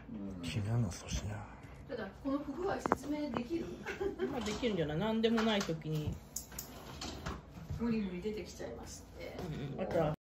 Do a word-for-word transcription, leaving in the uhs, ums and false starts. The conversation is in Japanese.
気になるのそうしな。 ただこの不具合説明できる？ まあできるんじゃない？何でもない時に。 無理無理出てきちゃいますって。 うん、あとは